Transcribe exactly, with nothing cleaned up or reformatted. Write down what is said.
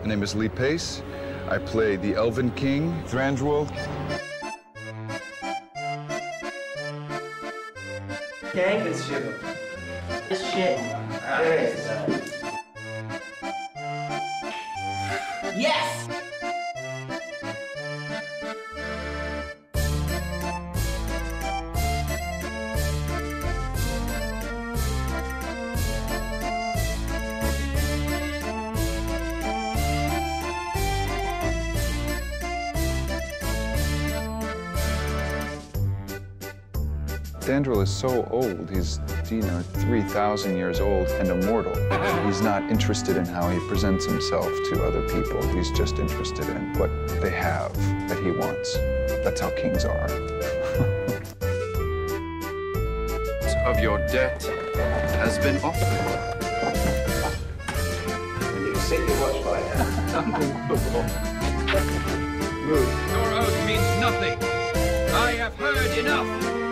My name is Lee Pace. I play the Elven King, Thranduil. Gang this shit. This shit. Yes. Yes! Thranduil is so old. He's, you know, three thousand years old and immortal. He's not interested in how he presents himself to other people. He's just interested in what they have that he wants. That's how kings are. Of your debt has been offered. You set your watch by now. Your oath means nothing. I have heard enough.